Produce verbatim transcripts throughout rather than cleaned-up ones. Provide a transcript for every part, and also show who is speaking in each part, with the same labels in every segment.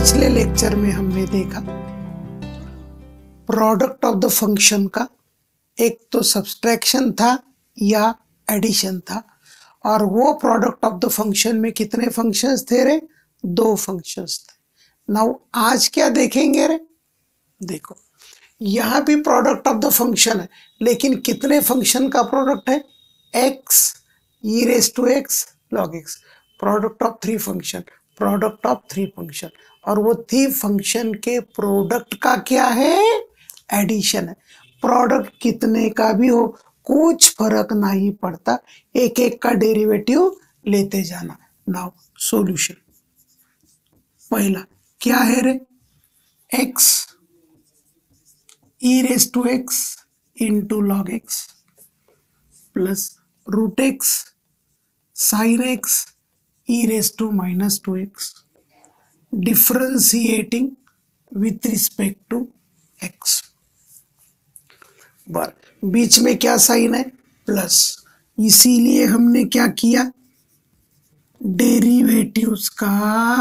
Speaker 1: पिछले लेक्चर में हमने देखा प्रोडक्ट ऑफ द फंक्शन का एक तो सब्सट्रैक्शन था या एडिशन था, और वो प्रोडक्ट ऑफ द फंक्शन में कितने फंक्शंस थे रे? दो फंक्शंस थे। नाउ आज क्या देखेंगे रे? देखो यहाँ भी प्रोडक्ट ऑफ द फंक्शन है, लेकिन कितने फंक्शन का प्रोडक्ट है? X e raise to x log x, product of three function, product of three function, और वो थ्री फंक्शन के प्रोडक्ट का क्या है? एडिशन है। प्रोडक्ट कितने का भी हो कुछ फर्क नहीं पड़ता, एक एक का डेरिवेटिव लेते जाना। नाउ सॉल्यूशन, पहला क्या है रे? X e raise to x into log x plus root x sine x e raise to minus two x, differentiating with respect to x. बार बीच में क्या साइन है? प्लस, इसीलिए हमने क्या किया? डेरिवेटिव्स का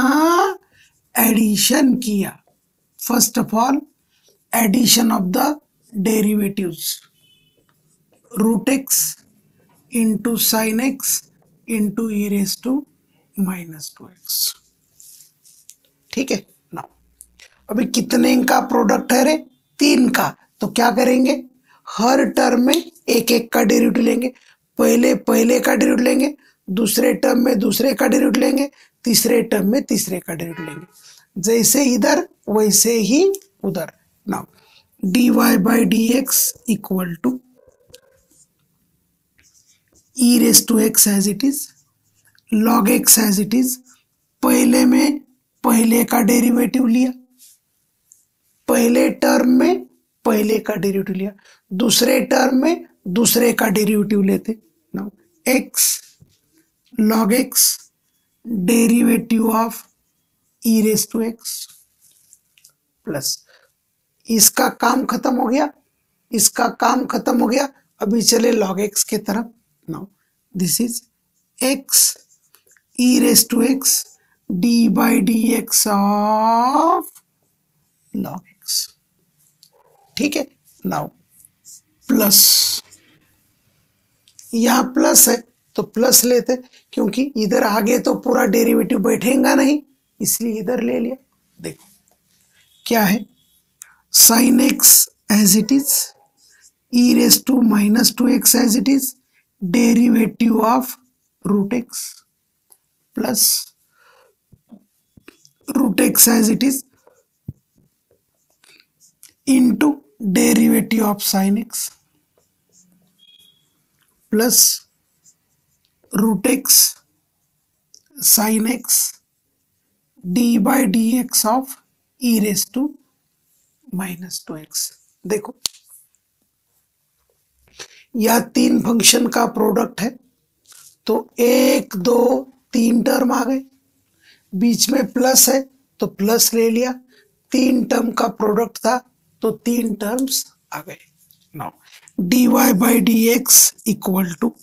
Speaker 1: एडिशन किया। First of all addition of the derivatives, root x into sine x into e raise to minus two x. ठीक है ना? अभी कितने का प्रोडक्ट है रे? तीन का। तो क्या करेंगे? हर टर्म में एक एक का डेरिवेटिव लेंगे। पहले पहले का डेरिवेटिव लेंगे, दूसरे टर्म में दूसरे का डेरिवेटिव लेंगे, तीसरे टर्म में तीसरे का डेरिवेटिव लेंगे। जैसे इधर वैसे ही उधर। Now d y by d x equal to e raise to x as it is, log x as it is. पहले में पहले का डेरिवेटिव लिया, पहले टर्म में पहले का डेरिवेटिव लिया, दूसरे टर्म में दूसरे का डेरिवेटिव लेते। Now x log x derivative of e raise to x plus, इसका काम खत्म हो गया, इसका काम खत्म हो गया। अभी चले लॉग एक्स के तरफ। Now this is x e raise to x d by d x of log x. ठीक है। नाउ प्लस, यहां प्लस है तो प्लस लेते, क्योंकि इधर आगे तो पूरा डेरिवेटिव बैठेगा नहीं, इसलिए इधर ले लिया। देखो क्या है? Sine x as it is, e raise to minus two x as it is, derivative of root x plus root x as it is into derivative of sine x plus root x sine x d by d x of e raise to minus two x. देखो यह तीन function का product है, तो एक दो तीन term आ गए, बीच में प्लस है तो प्लस ले लिया, तीन टर्म का प्रोडक्ट था तो तीन टर्म्स आ गए। Now d y by d x equal to,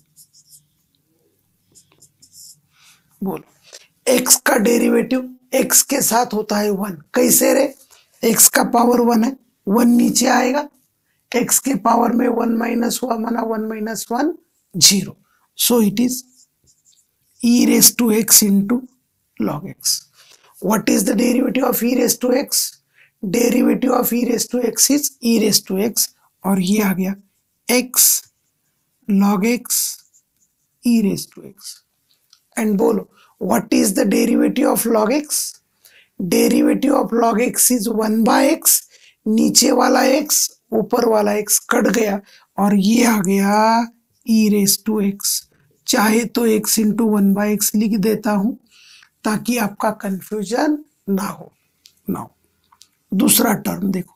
Speaker 1: बोलो एक्स का डेरिवेटिव एक्स के साथ होता है वन। कैसे रे? एक्स का पावर वन है, वन नीचे आएगा, एक्स के पावर में वन माइनस हुआ माना one minus one zero, so it is e raise to x into log x. What is the derivative of e raise to x? Derivative of e raise to x is e raise to x, और ये आ गया x log x e raise to x. And बोलो what is the derivative of log x? Derivative of log x is one by x, नीचे वाला x ऊपर वाला x cut गया और ये आ गया ई रेस टू एक्स। चाहे तो x into one by x लिख देता हूं ताकि आपका कंफ्यूजन ना हो। नाउ दूसरा टर्म देखो,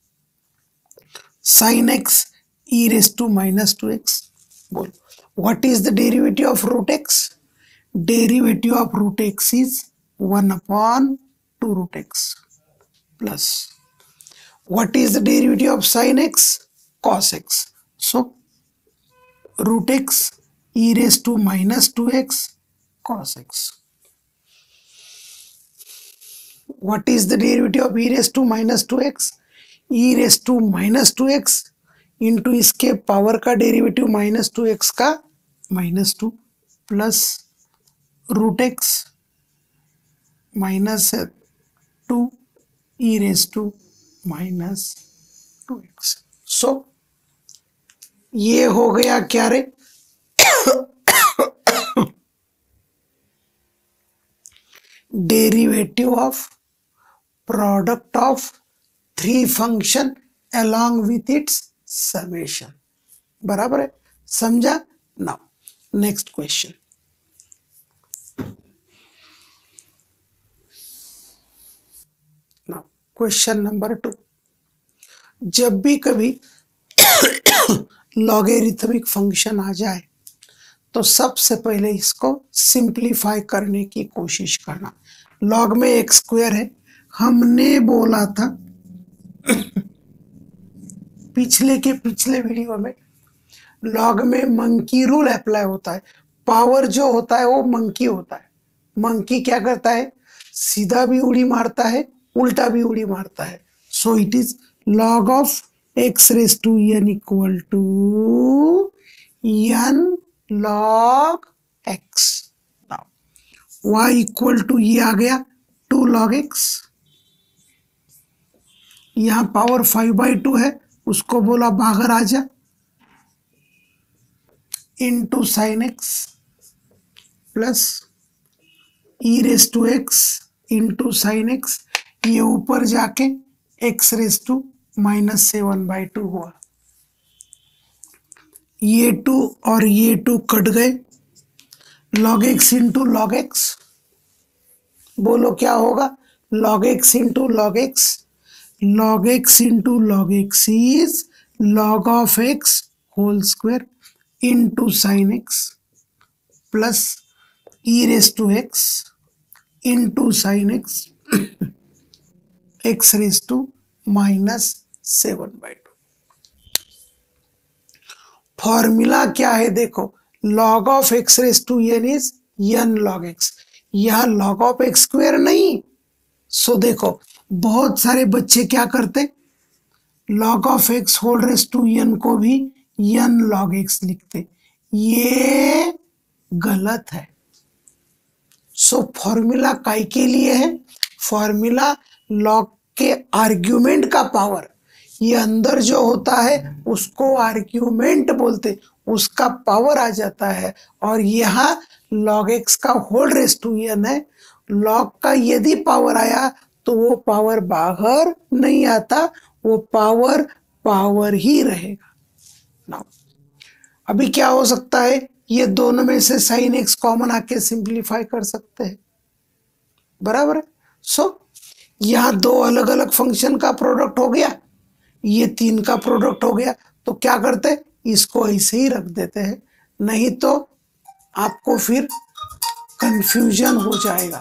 Speaker 1: sine x e raise to minus two x. बोलो what is the derivative of root x? Derivative of root x is one upon two root x plus, what is the derivative of sin x? Cos x. So root x e raised to minus two x cos x. What is the derivative of e raise to minus two x? E raise to minus two x into इसके power का derivative minus two x का minus two plus root x minus two e raise to minus two x. So ये हो गया क्या रे? Derivative of product of three function along with its summation। बराबर है, समझा? Now next question. Now question number two. जब भी कभी लॉगरिथमिक फंक्शन आ जाए तो सबसे पहले इसको सिंप्लीफाई करने की कोशिश करना। लॉग में एक्स स्क्वायर है, हमने बोला था पिछले के पिछले वीडियो में लॉग में मंकी रूल अप्लाई होता है। पावर जो होता है वो मंकी होता है। मंकी क्या करता है? सीधा भी उड़ी मारता है, उल्टा भी उड़ी मारता है। So it is log of x raise to n equal to n log x. Y equal to ये आ गया टू लॉग एक्स। यहां पावर फाइव बाई टू है, उसको बोला बाहर आ जा, into sine x plus e raise to x into sine x. ये ऊपर जाके x raise to minus seven by two हुआ। ये टू और ये टू कट गए, log x into log x. बोलो क्या होगा? Log x into log x. log x into log x is log of x whole square into sin x plus e raised to x into sin x x raised to minus seven by two. Formula क्या है देखो, log of x raised to n is n log x। यह log of x square नहीं। So देखो बहुत सारे बच्चे क्या करते, log of x whole raise to n को भी n log x लिखते। ये गलत है। सो फॉर्मूला काय के लिए है? फॉर्मूला log के आर्ग्यूमेंट का पावर, ये अंदर जो होता है उसको आर्ग्यूमेंट बोलते, उसका पावर आ जाता है। और यहाँ log x का होल रेस टू n है। log का यदि पावर आया तो वो पावर बाहर नहीं आता, वो पावर पावर ही रहेगा। नाउ अभी क्या हो सकता है, ये दोनों में से साइन एक्स कॉमन आके सिंप्लीफाई कर सकते हैं। बराबर है। सो so, यहाँ दो अलग अलग फंक्शन का प्रोडक्ट हो गया, ये तीन का प्रोडक्ट हो गया। तो क्या करते, इसको ऐसे ही रख देते हैं, नहीं तो आपको फिर कंफ्यूजन हो जाएगा।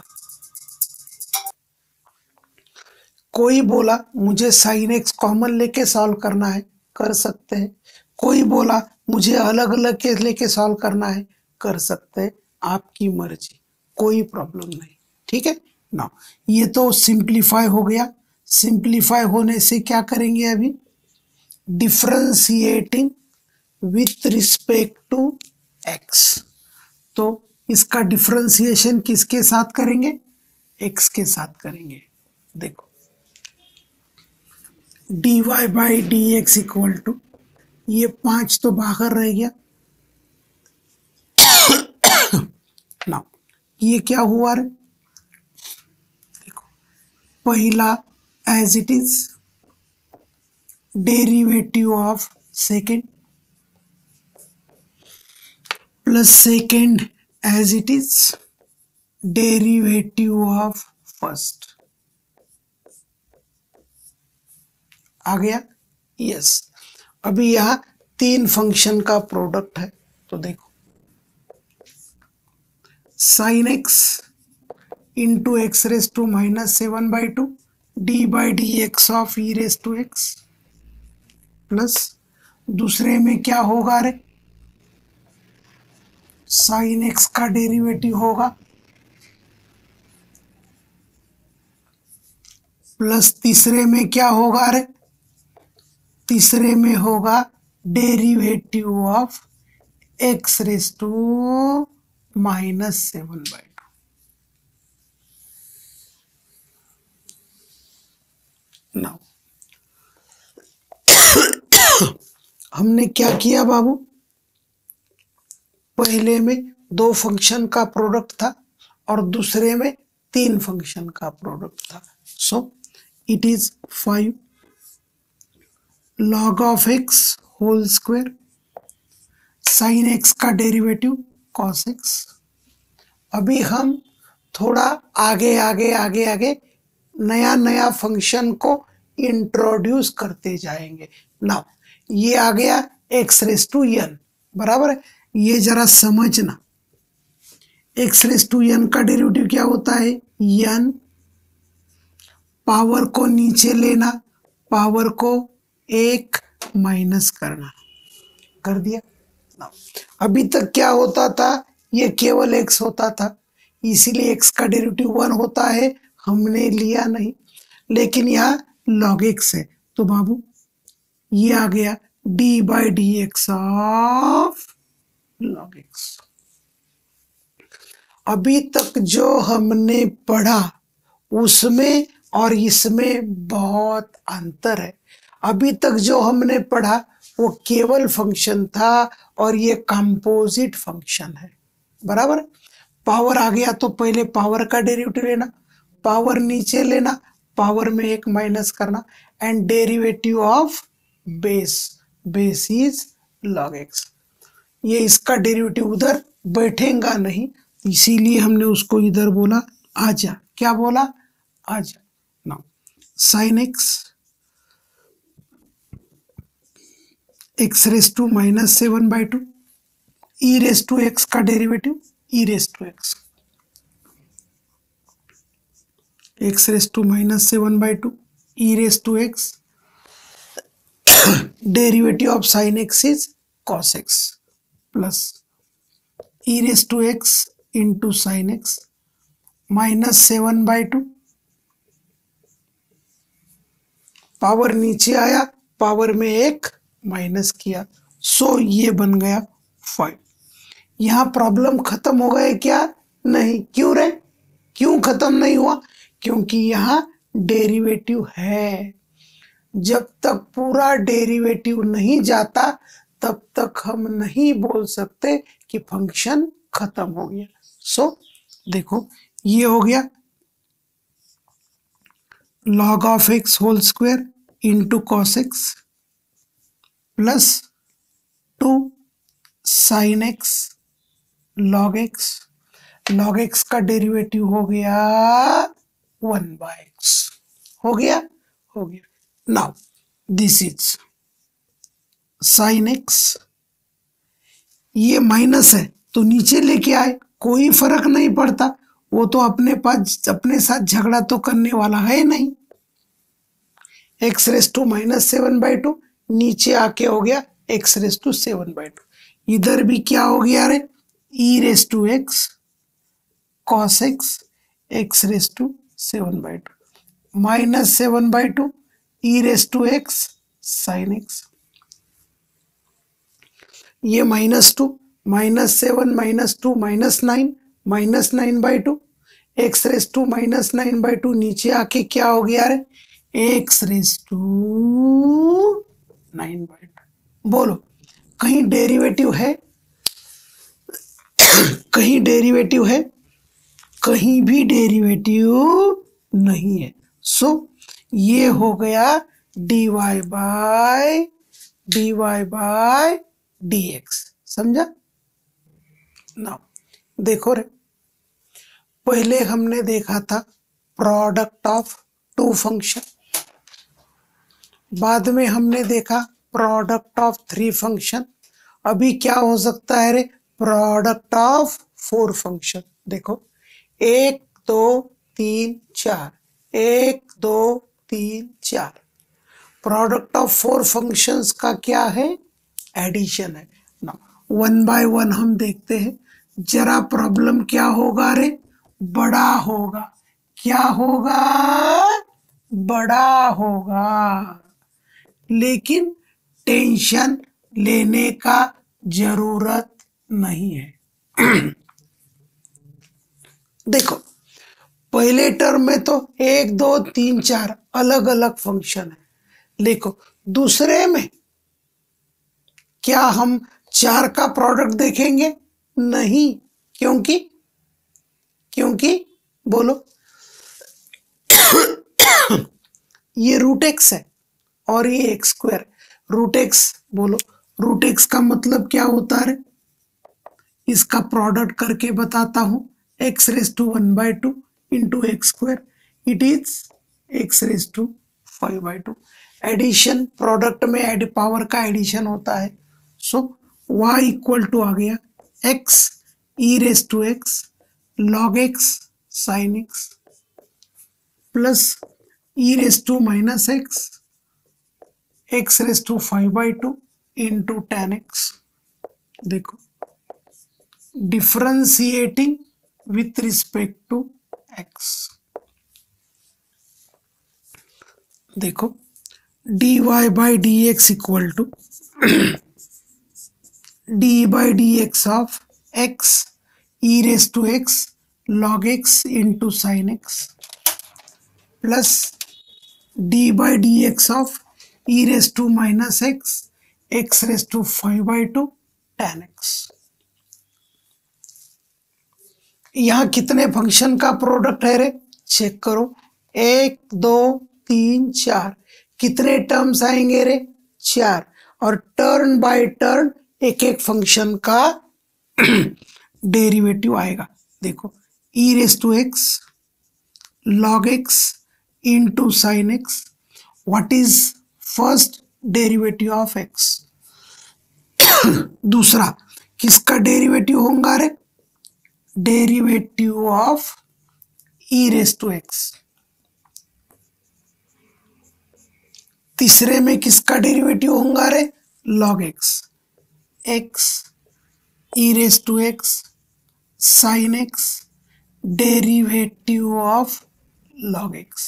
Speaker 1: कोई बोला मुझे साइन एक्स कॉमन लेके सॉल्व करना है, कर सकते हैं। कोई बोला मुझे अलग अलग के लेके सॉल्व करना है, कर सकते हैं। आपकी मर्जी, कोई प्रॉब्लम नहीं। ठीक है ना। ये तो सिंप्लीफाई हो गया। सिंप्लीफाई होने से क्या करेंगे अभी, differentiating with respect to x. तो इसका डिफरेंशिएशन किसके साथ करेंगे, एक्स के साथ करेंगे। देखो d y by d x equal to, ये पांच तो बाहर रह गया ना। ये क्या हुआ रे, देखो पहला as it is derivative of second plus second as it is derivative of first. आ गया? यस। अभी यहां तीन फंक्शन का प्रोडक्ट है, तो देखो sine x into x raise to minus seven by two d by d x of e raise to x plus दूसरे में क्या होगा रे, साइन एक्स का डेरिवेटिव होगा प्लस तीसरे में क्या होगा रे, तीसरे में होगा derivative of x raise to minus seven by two. Now हमने क्या किया बाबू, पहले में दो फंक्शन का प्रोडक्ट था और दूसरे में तीन फंक्शन का प्रोडक्ट था। So it is five log of x whole square, sine x का डेरिवेटिव कॉस एक्स। अभी हम थोड़ा आगे आगे आगे आगे नया नया फंक्शन को इंट्रोड्यूस करते जाएंगे। नाउ ये आ गया एक्स रेस टू एन, बराबर है। ये जरा समझना, एक्स रेस टू एन का डेरिवेटिव क्या होता है, एन पावर को नीचे लेना, पावर को एक माइनस करना, कर दिया। अभी तक क्या होता था, ये केवल एक्स होता था, इसीलिए एक्स का डेरिवेटिव वन होता है, हमने लिया नहीं। लेकिन यहाँ लॉग एक्स है तो बाबू ये आ गया d by d x of log x. अभी तक जो हमने पढ़ा उसमें और इसमें बहुत अंतर है। अभी तक जो हमने पढ़ा वो केवल फंक्शन था और ये कंपोजिट फंक्शन है, बराबर। पावर आ गया तो पहले पावर का डेरिवेटिव लेना, पावर नीचे लेना, पावर में एक माइनस करना, and derivative of base, base is log x. ये इसका डेरिवेटिव उधर बैठेगा नहीं, इसीलिए हमने उसको इधर बोला आजा। क्या बोला, आजा। Now sine x, x raise to minus seven by two, e raise to x का derivative e raise to x, x raise to minus seven by two e raise to x, derivative of sine x is cos x plus e raise to x into sine x minus seven by two, power नीचे आया, power में एक minus किया, सो ये बन गया five. यहां problem खत्म हो गए क्या, नहीं। क्यों रे, क्यों खत्म नहीं हुआ, क्योंकि यहां डेरिवेटिव है। जब तक पूरा डेरिवेटिव नहीं जाता तब तक हम नहीं बोल सकते कि फंक्शन खत्म हो गया। सो देखो ये हो गया log of x whole square into cos x plus two sine x log x, log x का डेरिवेटिव हो गया वन बाय एक्स, हो गया हो गया। Now this is sine x, ये माइनस है तो नीचे लेके आए, कोई फर्क नहीं पड़ता, वो तो अपने पास अपने साथ झगड़ा तो करने वाला है नहीं। X raise to minus seven by two नीचे आके हो गया x raise to seven by two, इधर भी क्या हो गया रे, e raise to x cos x x raise to seven by two minus seven by two e raise to x sine x, ये minus two minus seven minus two minus nine minus nine by two, x raise to minus nine by two नीचे आके क्या हो गया रे, x raise to nine by two. बोलो कहीं derivative है, कहीं डेरिवेटिव है, कहीं भी डेरिवेटिव नहीं है। सो so, ये हो गया d y by d y by d x, समझा। नाउ देखो रे, पहले हमने देखा था प्रोडक्ट ऑफ टू फंक्शन, बाद में हमने देखा प्रोडक्ट ऑफ थ्री फंक्शन, अभी क्या हो सकता है रे, प्रोडक्ट ऑफ फोर फंक्शन। देखो एक दो तीन चार, एक दो तीन चार, प्रोडक्ट ऑफ फोर फंक्शंस का क्या है, एडिशन है ना। वन बाय वन हम देखते हैं, जरा प्रॉब्लम क्या होगा रे, बड़ा होगा। क्या होगा, बड़ा होगा, लेकिन टेंशन लेने का जरूरत नहीं है। देखो पहले टर्म में तो एक दो तीन चार अलग अलग फंक्शन है। देखो दूसरे में क्या हम चार का प्रोडक्ट देखेंगे? नहीं, क्योंकि क्योंकि बोलो ये रूट एक्स है और ये एक्स स्क्वायर। रूट एक्स बोलो, रूट एक्स का मतलब क्या होता है? इसका प्रोडक्ट करके बताता हूं, x raise to one by two into x square, it is x raise to five by two. Addition, product में एड पावर का एडिशन होता है। सो y इक्वल टू आ गया x e raise to x log x sine x plus e raise to minus x x raise to five by two into tan x. देखो differentiating with respect to x। देखो d y by d x equal to d by d x of x e raise to x log x into sine x plus d by d x of e raise to minus x x raise to five by two tan x. यहां कितने function का product है रे? Check करो, एक दो तीन चार। कितने टर्म्स आएंगे रे? चार। और टर्न बाय टर्न एक एक फंक्शन का डेरिवेटिव आएगा। देखो e raise to x log x into sine x. What is first derivative of x? दूसरा किसका डेरिवेटिव होगा रे? Derivative of e raise to x. तीसरे में किसका डेरिवेटिव होगा रे? Log x. X e raise to x sine x derivative of log x.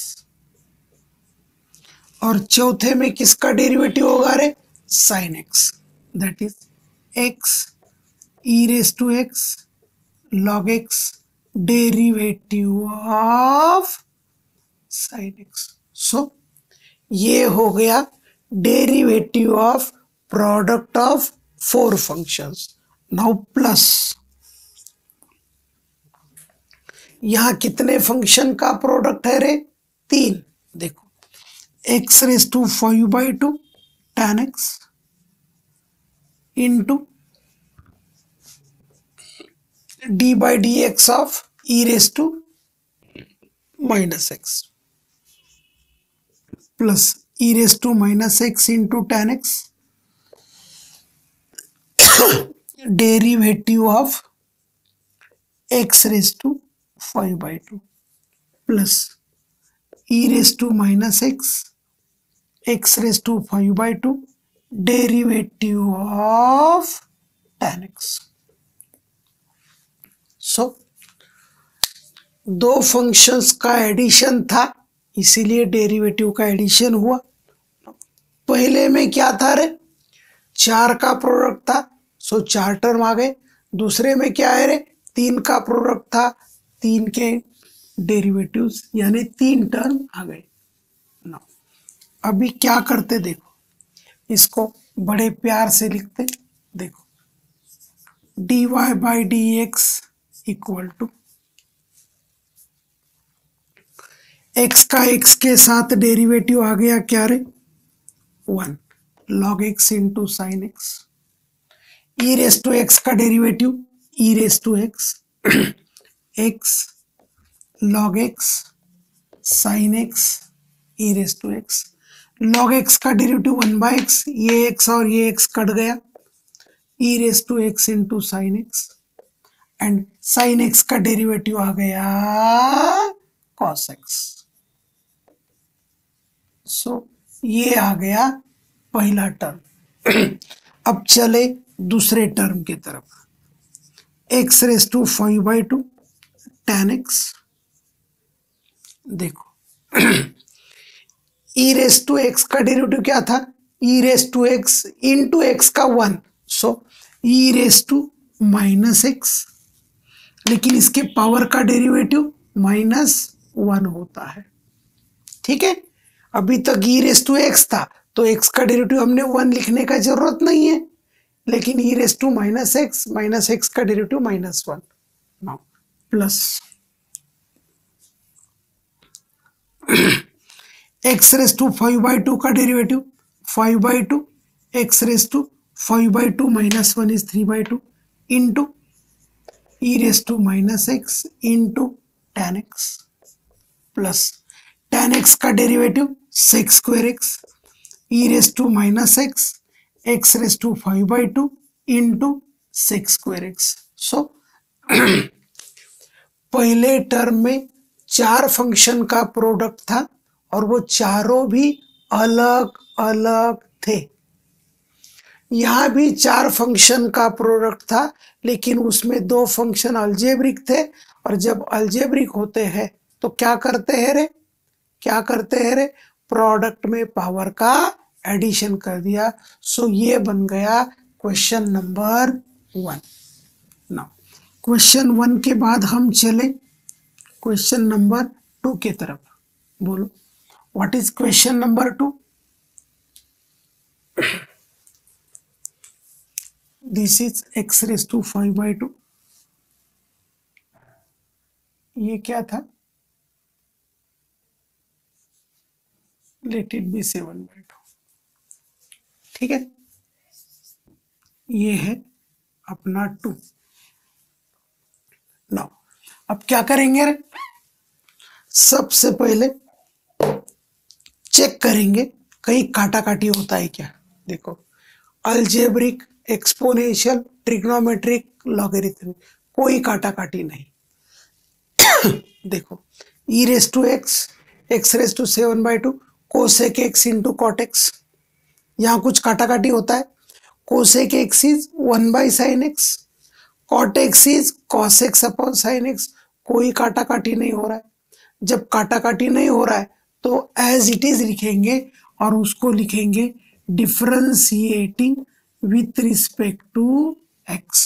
Speaker 1: और चौथे में किसका डेरिवेटिव होगा रे? Sine x. That is x e raise to x log x derivative of sine x. So ये हो गया derivative of product of four functions. Now plus यहां कितने फंक्शन का प्रोडक्ट है रे? तीन। देखो x raise to five by two tan x into d by d x of e raise to minus x plus e raise to minus x into tan x derivative of x raise to five by two plus e raise to minus x x raise to five by to derivative of tan x. So दो functions का addition था, इसीलिए derivative का addition हुआ। पहले में क्या था रे? चार का प्रोडक्ट था, सो चार टर्म आ गए। दूसरे में क्या है रे? तीन का प्रोडक्ट था, तीन के डेरिवेटिव्स यानी तीन टर्म आ गए। ना अभी क्या करते देखो, इसको बड़े प्यार से लिखते। देखो d y by d x equal to x का एक्स के साथ डेरिवेटिव आ गया क्या रे? One log x into sine x. E raise to x का derivative e raise to x x log x sine x e raise to x. Log x का derivative one by x, ये x और ये x cut गया, e raise to x into sine x and sine x का derivative आ गया cos x. So ये आ गया पहला टर्म। अब चले दूसरे टर्म की तरफ। X raise to five by two tan x. देखो ई रेस टू एक्स का डेरिवेटिव क्या था, e raise to x into x का one, so e raise to minus x, लेकिन इसके पावर का डेरिवेटिव माइनस वन होता है। ठीक है, अभी तक ई रेस टू एक्स था तो एक्स का डेरिवेटिव हमने वन लिखने का जरूरत नहीं है, लेकिन e raise to minus x, minus x का derivative minus one, now plus x raise to five by two का derivative five by two, x raise to five by two minus one is three by two, into e raise to minus x into tan x, plus tan x का derivative sec square x, e raise to minus x, x raise to five by two into sec square x. So पहले term में चार function का product था और वो चारों भी अलग अलग थे। यहाँ भी चार फंक्शन का प्रोडक्ट था, लेकिन उसमें दो फंक्शन अलजेब्रिक थे, और जब अलजेब्रिक होते हैं तो क्या करते हैं रे, क्या करते हैं रे, प्रोडक्ट में पावर का एडिशन कर दिया। सो ये बन गया question number one. Now question one के बाद हम चले क्वेश्चन नंबर टू के तरफ। बोलो what is question number two? This is x raise to five by two, ये क्या था, let it be seven by two. ठीक है, ये है अपना टू। नाउ अब क्या करेंगे रे, सबसे पहले चेक करेंगे कहीं काटा काटी होता है क्या। देखो अलजेब्रिक, एक्सपोनेंशियल, ट्रिग्नोमेट्रिक, लॉगरिथमिक, कोई काटा काटी नहीं। देखो e raise to x, x raise to seven by two, cosec x into cot x, यहाँ कुछ काटा काटी होता है। Cosec x is one by sine x, cot x is cos x upon sine x, कोई काटा काटी नहीं हो रहा है। जब काटा काटी नहीं हो रहा है तो एज इट इज लिखेंगे और उसको लिखेंगे differentiating with respect to x.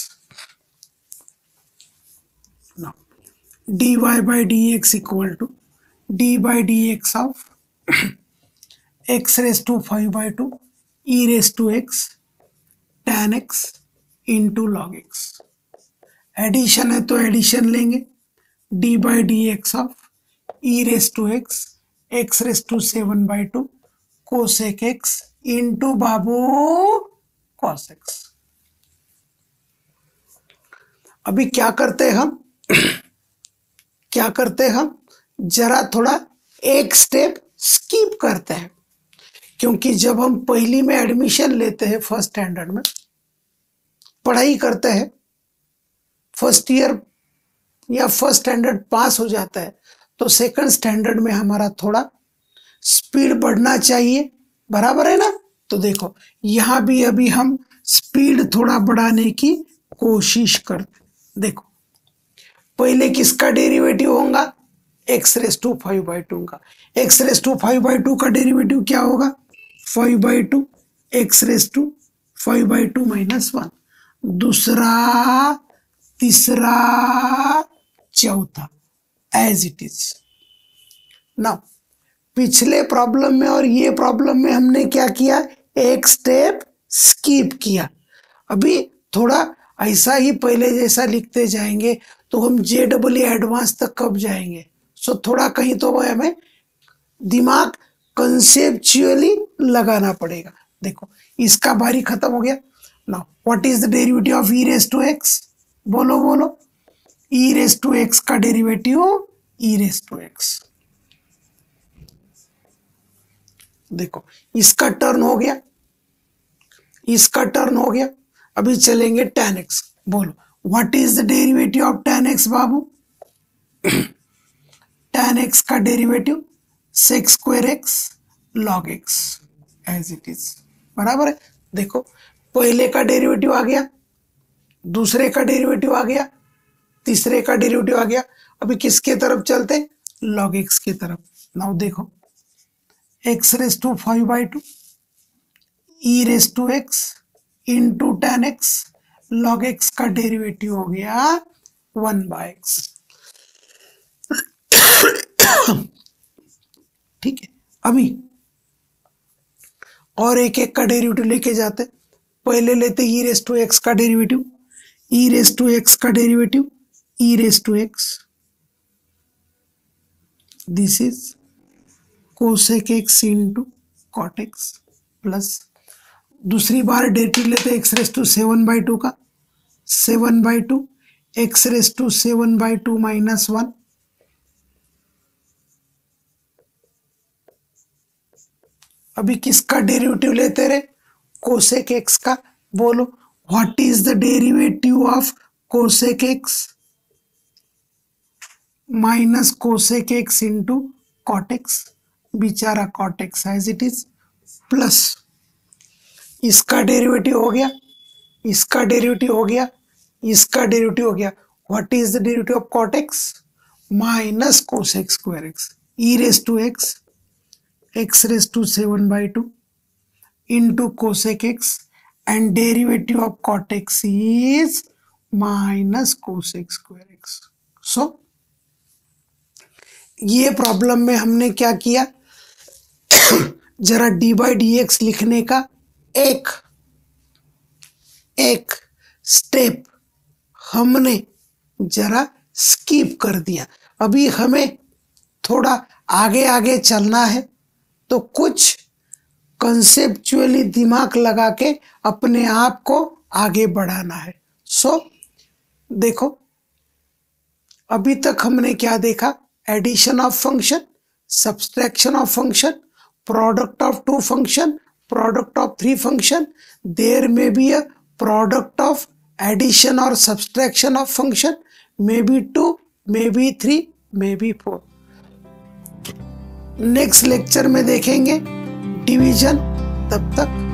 Speaker 1: Now dy by dx equal to d by dx of x raised to five by two e raised to x tan x into log x। Addition है तो addition लेंगे, d by dx of e raised to x, x raised to seven by two cosec x into बाबू cos x। अभी क्या करते हैं हम क्या करते हैं हम जरा थोड़ा एक स्टेप स्किप करते हैं, क्योंकि जब हम पहली में एडमिशन लेते हैं, फर्स्ट स्टैंडर्ड में पढ़ाई करते हैं, फर्स्ट ईयर या फर्स्ट स्टैंडर्ड पास हो जाता है, तो सेकंड स्टैंडर्ड में हमारा थोड़ा स्पीड बढ़ना चाहिए, बराबर है ना। तो देखो यहाँ भी अभी हम स्पीड थोड़ा बढ़ाने की कोशिश करते। देखो पहले किसका डेरिवेटिव होगा, x raise to five by two का। X raise to five by two का डेरिवेटिव क्या होगा, five by two x raise to five by two minus one. दूसरा, तीसरा, चौथा, एज इट इज। नाउ पिछले प्रॉब्लम में और ये प्रॉब्लम में हमने क्या किया, एक स्टेप स्किप किया। अभी थोड़ा ऐसा ही पहले जैसा लिखते जाएंगे तो हम जे डबल एडवांस तक कब जाएंगे। सो थोड़ा कहीं तो हमें दिमाग कंसेप्चुअली लगाना पड़ेगा। देखो इसका बारी खत्म हो गया। Now what is the derivative of e raise to x, बोलो बोलो। ई रेस टू एक्स का derivative e raise to x. देखो इसका टर्न हो गया, इसका टर्न हो गया। अभी चलेंगे tan x। बोलो what is the derivative of tan x बाबू। tan x का derivative sec square x log x, as it is, बराबर है। देखो पहले का डेरिवेटिव आ गया, दूसरे का डेरिवेटिव आ गया, तीसरे का डेरिवेटिव आ गया। अभी किसके तरफ चलते, लॉग एक्स की तरफ। नाउ देखो x raise to five by two e raise to x into tan x log x का डेरिवेटिव हो गया वन बाय एक्स। ठीक है, अभी और एक एक का डेरिवेटिव लेके जाते। पहले लेते ई रेस टू एक्स का derivative, e raise to x का derivative e raise to x, this is cosec x into cot x plus दूसरी बार डेरिवेटिव लेते x raise to seven by two का, seven by two x raise to seven by two minus one, अभी किसका derivative लेते रहे, cosec x का। बोलो what is the derivative of cosec x, minus cosec x into cot x, बेचारा cot x as it is, plus इसका derivative हो गया, इसका डेरिवेटिव हो गया, इसका डेरिवेटिव हो गया। What is the derivative of cot x, minus cosec square x, e raise to x x raised to seven by two into cosec x and derivative of cot x is minus cosec square x. So ये problem में हमने क्या किया, जरा D by d x लिखने का एक एक स्टेप हमने जरा स्किप कर दिया। अभी हमें थोड़ा आगे आगे चलना है तो कुछ कंसेप्चुअली दिमाग लगा के अपने आप को आगे बढ़ाना है। सो so, देखो अभी तक हमने क्या देखा, addition of function, subtraction of function, product of two function, product of three function, there में be a product of addition और subtraction of function, may be two, may be three, may be four. Next lecture में देखेंगे division. तब तक